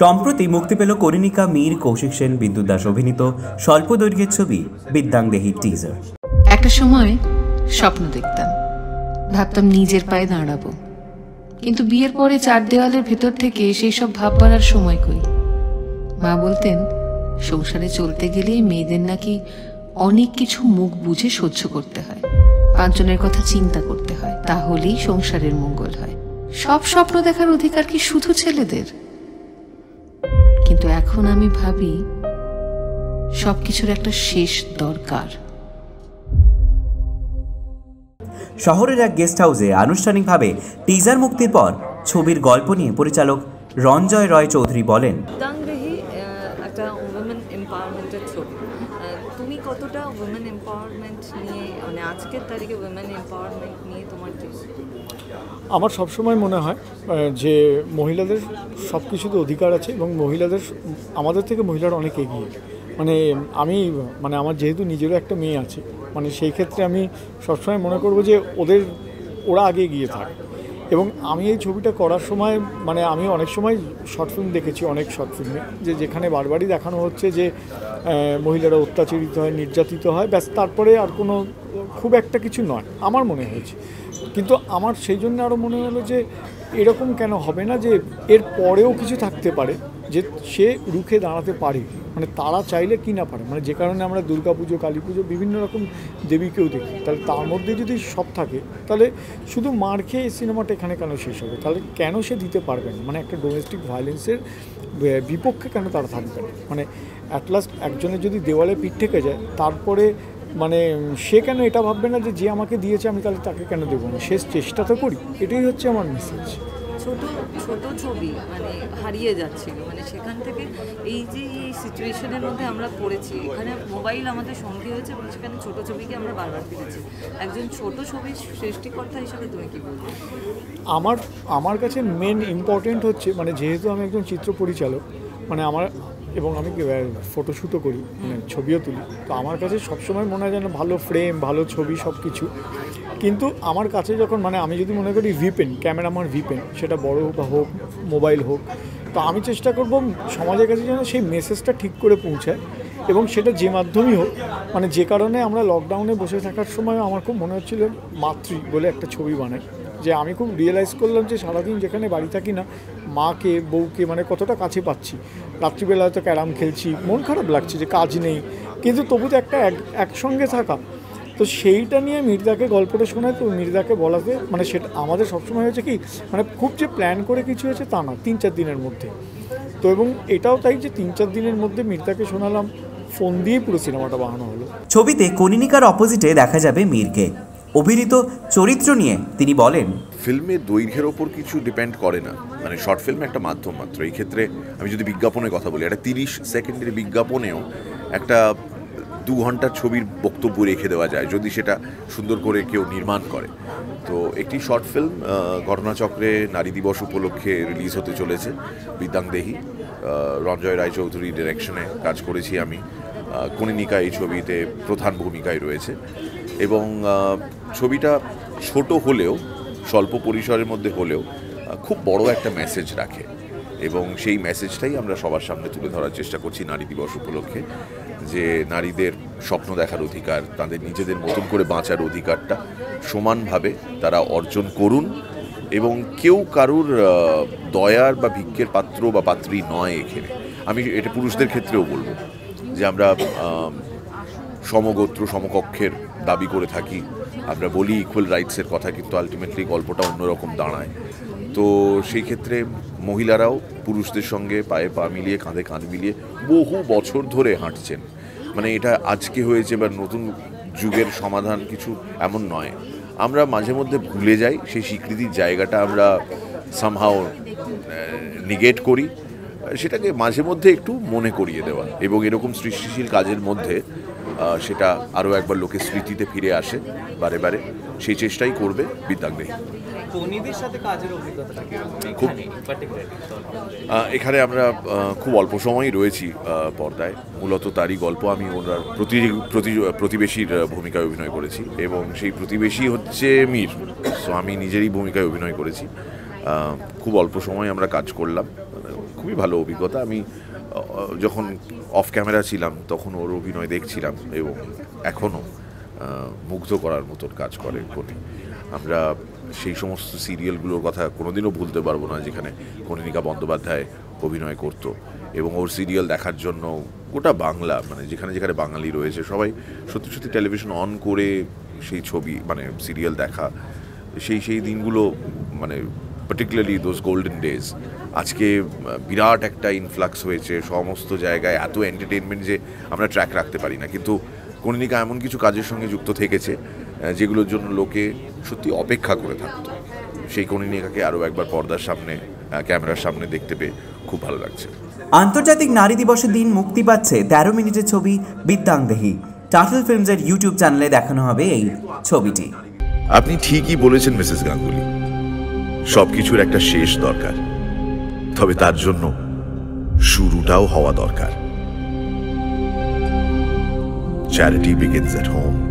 সম্প্রতি মুক্তি পেল কনিনিকা মীর, কৌশিক সেন, বিদ্যুৎ দাস অভিনীত স্বল্প দৈর্ঘ্যের ছবি বিদ্যাংদেহী টিজার। একটা সময় স্বপ্ন দেখতাম, ভাবতাম নিজের পায়ে দাঁড়াবো, কিন্তু বিয়ের পরে চার দেওয়ালের ভেতর থেকে সেই সব ভাববার আর সময় কই। মা বলতেন সংসারে চলতে গেলে মেয়েদের নাকি অনেক কিছু মুখ বুঝে সহ্য করতে হয়, পাঁচজনের কথা চিন্তা করতে হয়, তাহলেই সংসারের মঙ্গল হয়। সব স্বপ্ন দেখার অধিকার কি শুধু ছেলেদের? কিন্তু এখন আমি ভাবি সবকিছুর একটা শেষ দরকার। শহরের এক গেস্ট হাউসে আনুষ্ঠানিকভাবে টিজার মুক্তির পর ছবির গল্প নিয়ে পরিচালক রঞ্জয় রয় চৌধুরী বলেন, বিদ্যাংদেহী একটা উইমেন এম্পাওয়ারমেন্টের ছবি। তুমি কতটা উইমেন এম্পাওয়ারমেন্ট নিয়ে, মানে আজকের তারিখে উইমেন এম্পাওয়ারমেন্ট নিয়ে তোমার কি? আমার সবসময় মনে হয় যে মহিলাদের সব কিছুতে অধিকার আছে এবং মহিলাদের, আমাদের থেকে মহিলারা অনেক এগিয়ে। মানে আমার যেহেতু নিজেরও একটা মেয়ে আছে, মানে সেই ক্ষেত্রে আমি সবসময় মনে করব যে ওরা আগে এগিয়ে থাকে। এবং আমি এই ছবিটা করার সময় মানে আমি অনেক সময় শর্ট ফিল্ম দেখেছি, অনেক শর্ট ফিল্মে যেখানে বারবারই দেখানো হচ্ছে যে মহিলারা অত্যাচারিত হয়, নির্যাতিত হয়, ব্যাস তারপরে আর কোনো খুব একটা কিছু নয় আমার মনে হয়েছে। কিন্তু আমার সেই জন্য আরও মনে হলো যে এরকম কেন হবে না, যে এর পরেও কিছু থাকতে পারে যে সে রুখে দাঁড়াতে পারে, মানে তারা চাইলে কি না পারে, মানে যে কারণে আমরা দুর্গা পুজো, কালী পুজো, বিভিন্ন রকম দেবীকেও দেখি, তাহলে তার মধ্যে যদি সব থাকে তাহলে শুধু মার খেয়ে সিনেমাটা এখানে কেন শেষ হবে? তাহলে কেন সে দিতে পারবে না? মানে একটা ডোমেস্টিক ভায়োলেন্সের বিপক্ষে কেন তারা থাকবে না? মানে অ্যাট লাস্ট একজনের যদি দেওয়ালে পিঠ থেকে যায়, তারপরে মানে সে কেন এটা ভাববে না যে আমাকে দিয়েছে আমি তাহলে তাকে কেন দেবো না? শেষ চেষ্টা তো করি, এটাই হচ্ছে আমার মেসেজ। ছোট ছোট ছবি মানে হারিয়ে যাচ্ছিল, মানে সেখান থেকে এই যে এই সিচুয়েশনের মধ্যে আমরা পড়েছি, এখানে মোবাইল আমাদের সঙ্গে হয়েছে এবং সেখানে ছোট ছবিকে আমরা বারবার ফিরেছি। একজন ছোট ছবির সৃষ্টিকর্তা হিসাবে তুমি কি বলবে? আমার কাছে মেন ইম্পর্টেন্ট হচ্ছে, মানে যেহেতু আমি একজন চিত্র পরিচালক, মানে এবং আমি ফটোশ্যুটও করি, মানে ছবিও তুলি, তো আমার কাছে সবসময় মনে হয় যেন ভালো ফ্রেম, ভালো ছবি সব কিছু। কিন্তু আমার কাছে যখন মানে আমি যদি মনে করি ভিপেন, ক্যামেরা আমার ভিপেন, সেটা বড় হোক মোবাইল হোক, তো আমি চেষ্টা করব সমাজের কাছে যেন সেই মেসেজটা ঠিক করে পৌঁছায়, এবং সেটা যে মাধ্যমেই হোক। মানে যে কারণে আমরা লকডাউনে বসে থাকার সময় আমার খুব মনে হচ্ছিল মাতৃ বলে একটা ছবি বানাই, যে আমি খুব রিয়েলাইজ করলাম যে সারাদিন যেখানে বাড়ি থাকি না, মাকে বউকে মানে কতটা কাছে পাচ্ছি, রাত্রিবেলা হয়তো ক্যারাম খেলছি, মন খারাপ লাগছে যে কাজ নেই, কিন্তু তবু তো একটা একসঙ্গে থাকা। তো সেইটা নিয়ে মির্জাকে গল্পটা শোনায়, তো মির্জাকে বলাতে মানে সেটা আমাদের সবসময় হয়েছে কি, মানে খুব যে প্ল্যান করে কিছু হয়েছে তা না, 3-4 দিনের মধ্যে। তো এবং এটাও তাই যে 3-4 দিনের মধ্যে মির্জাকে শোনালাম, ফোন দিয়ে পুরো সিনেমাটা বানানো হলো। ছবিতে কনিনিকার অপোজিটে দেখা যাবে মীরকে। অভিনীত চরিত্র নিয়ে তিনি বলেন, ফিল্মের দৈর্ঘ্যের ওপর কিছু ডিপেন্ড করে না, মানে শর্ট ফিল্ম একটা মাধ্যম মাত্র। এই ক্ষেত্রে আমি যদি বিজ্ঞাপনের কথা বলি, একটা 30 সেকেন্ডের বিজ্ঞাপনেও একটা 2 ঘন্টার ছবির বক্তব্য রেখে দেওয়া যায় যদি সেটা সুন্দর করে কেউ নির্মাণ করে। তো একটি শর্ট ফিল্ম ঘটনাচক্রে নারী দিবস উপলক্ষে রিলিজ হতে চলেছে, বিদ্যাংদেহী। রঞ্জয় রায় চৌধুরীর ডিরেকশনে কাজ করেছি আমি। কনিনিকা এই ছবিতে প্রধান ভূমিকায় রয়েছে, এবং ছবিটা ছোট হলেও, স্বল্প পরিসরের মধ্যে হলেও খুব বড় একটা মেসেজ রাখে, এবং সেই মেসেজটাই আমরা সবার সামনে তুলে ধরার চেষ্টা করছি নারী দিবস উপলক্ষে, যে নারীদের স্বপ্ন দেখার অধিকার, তাদের নিজেদের মতন করে বাঁচার অধিকারটা সমানভাবে তারা অর্জন করুন, এবং কেউ কারুর দয়ার বা ভিক্ষের পাত্র বা পাত্রী নয় এখানে। আমি এটা পুরুষদের ক্ষেত্রেও বলবো যে আমরা সমগোত্র সমকক্ষের দাবি করে থাকি, আমরা বলি ইকুয়াল রাইটসের কথা, কিন্তু আলটিমেটলি গল্পটা অন্যরকম দাঁড়ায়। তো সেই ক্ষেত্রে মহিলারাও পুরুষদের সঙ্গে পায়ে পা মিলিয়ে, কাঁধে কাঁধ মিলিয়ে বহু বছর ধরে হাঁটছেন। মানে এটা আজকে হয়েছে বা নতুন যুগের সমাধান কিছু এমন নয়। আমরা মাঝে মধ্যে ভুলে যাই, সেই স্বীকৃতির জায়গাটা আমরা সামহাও নিগেট করি, সেটাকে মাঝে মধ্যে একটু মনে করিয়ে দেওয়া, এবং এরকম সৃষ্টিশীল কাজের মধ্যে সেটা আরও একবার লোকের স্মৃতিতে ফিরে আসে বারে বারে, সেই চেষ্টাই করবে বিদ্যাংদেহী। এখানে আমরা খুব অল্প সময়ই রয়েছি পর্দায়, মূলত তারই গল্প। আমি ওনার প্রতিবেশীর ভূমিকায় অভিনয় করেছি, এবং সেই প্রতিবেশী হচ্ছে মীর। সো আমি নিজেরই ভূমিকায় অভিনয় করেছি। খুব অল্প সময় আমরা কাজ করলাম, খুবই ভালো অভিজ্ঞতা। আমি যখন অফ ক্যামেরা ছিলাম তখন ওর অভিনয় দেখছিলাম এবং এখনও মুগ্ধ করার মতন কাজ করে কনি। আমরা সেই সমস্ত সিরিয়ালগুলোর কথা কোনোদিনও ভুলতে পারবো না যেখানে কনিনিকা বন্দ্যোপাধ্যায় অভিনয় করতো, এবং ওর সিরিয়াল দেখার জন্য গোটা বাংলা, মানে যেখানে যেখানে বাঙালি রয়েছে সবাই সত্যি সত্যি টেলিভিশন অন করে সেই ছবি মানে সিরিয়াল দেখা, সেই দিনগুলো মানে পার্টিকুলারলি দোজ গোল্ডেন ডেজ। আজকে বিরাট একটা ইনফ্লাক্স হয়েছে সমস্ত জায়গায়, এত এন্টারটেনমেন্ট যে আমরা ট্র্যাক রাখতে পারি না, কিন্তু কনিনিকা এমন কিছু কাজের সঙ্গে যুক্ত থেকেছে যেগুলোর জন্য লোকে সত্যি অপেক্ষা করে থাকতো। সেই কনিনিকাকে আরও একবার পর্দার সামনে, ক্যামেরার সামনে দেখতে পেয়ে খুব ভালো লাগছে। আন্তর্জাতিক নারী দিবসের দিন মুক্তি পাচ্ছে 13 মিনিটের ছবি বিদ্যাংদেহী। টার্টল ফিল্মসের ইউটিউব চ্যানেলে দেখানো হবে এই ছবিটি। আপনি ঠিকই বলেছেন মিসেস গাঙ্গুলি, সবকিছুর একটা শেষ দরকার, তবে তার জন্য শুরুটাও হওয়া দরকার। Charity begins at home.